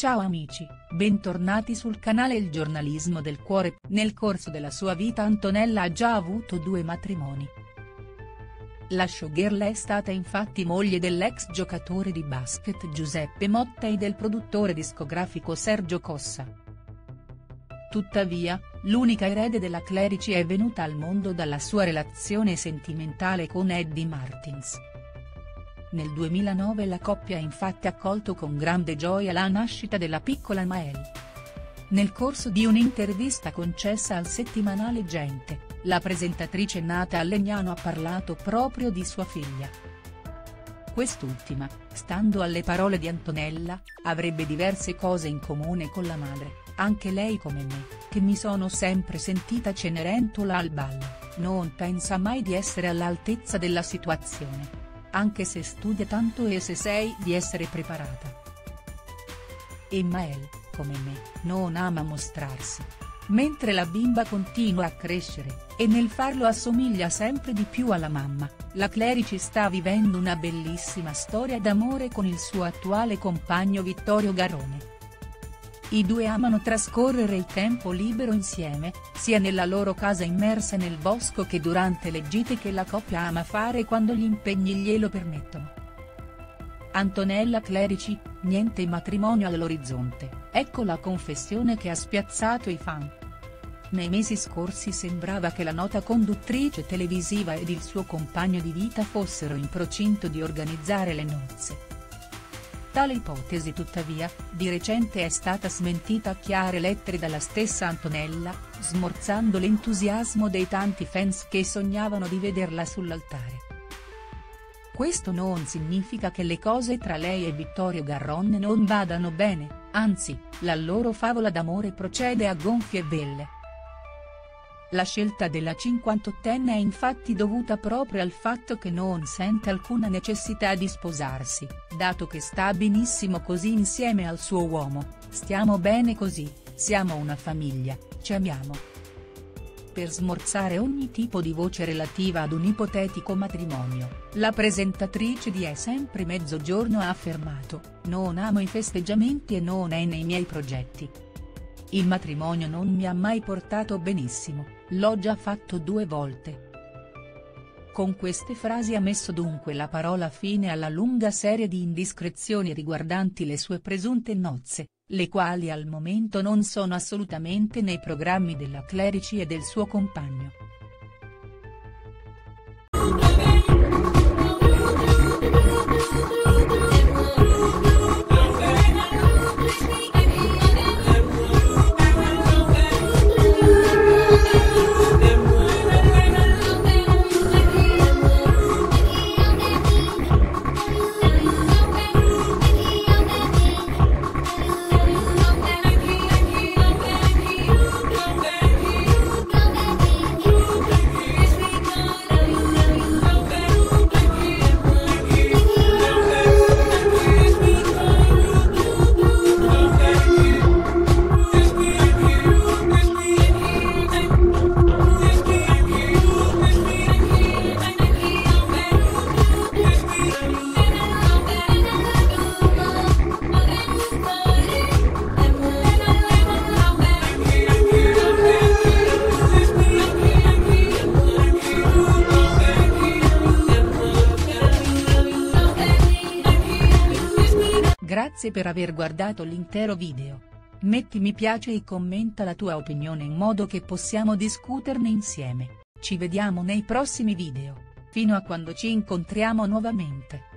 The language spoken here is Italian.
Ciao amici, bentornati sul canale Il Giornalismo del Cuore. Nel corso della sua vita Antonella ha già avuto 2 matrimoni. La showgirl è stata infatti moglie dell'ex giocatore di basket Giuseppe Motta e del produttore discografico Sergio Cossa. Tuttavia, l'unica erede della Clerici è venuta al mondo dalla sua relazione sentimentale con Eddie Martins. Nel 2009 la coppia ha infatti accolto con grande gioia la nascita della piccola Mael. Nel corso di un'intervista concessa al settimanale Gente, la presentatrice nata a Legnano ha parlato proprio di sua figlia. Quest'ultima, stando alle parole di Antonella, avrebbe diverse cose in comune con la madre, anche lei come me, che mi sono sempre sentita Cenerentola al ballo, non pensa mai di essere all'altezza della situazione. Anche se studia tanto e se sei di essere preparata. E Mael, come me, non ama mostrarsi. Mentre la bimba continua a crescere, e nel farlo assomiglia sempre di più alla mamma, la Clerici sta vivendo una bellissima storia d'amore con il suo attuale compagno Vittorio Garrone. I due amano trascorrere il tempo libero insieme, sia nella loro casa immersa nel bosco che durante le gite che la coppia ama fare quando gli impegni glielo permettono. Antonella Clerici, niente matrimonio all'orizzonte, ecco la confessione che ha spiazzato i fan. Nei mesi scorsi sembrava che la nota conduttrice televisiva ed il suo compagno di vita fossero in procinto di organizzare le nozze. Tale ipotesi tuttavia, di recente è stata smentita a chiare lettere dalla stessa Antonella, smorzando l'entusiasmo dei tanti fans che sognavano di vederla sull'altare. Questo non significa che le cose tra lei e Vittorio Garrone non vadano bene, anzi, la loro favola d'amore procede a gonfie vele. La scelta della 58enne è infatti dovuta proprio al fatto che non sente alcuna necessità di sposarsi, dato che sta benissimo così insieme al suo uomo, stiamo bene così, siamo una famiglia, ci amiamo. Per smorzare ogni tipo di voce relativa ad un ipotetico matrimonio, la presentatrice di È sempre mezzogiorno ha affermato: "Non amo i festeggiamenti e non è nei miei progetti. Il matrimonio non mi ha mai portato benissimo, l'ho già fatto 2 volte". Con queste frasi ha messo dunque la parola fine alla lunga serie di indiscrezioni riguardanti le sue presunte nozze, le quali al momento non sono assolutamente nei programmi della Clerici e del suo compagno. Grazie per aver guardato l'intero video. Metti mi piace e commenta la tua opinione in modo che possiamo discuterne insieme. Ci vediamo nei prossimi video, fino a quando ci incontriamo nuovamente.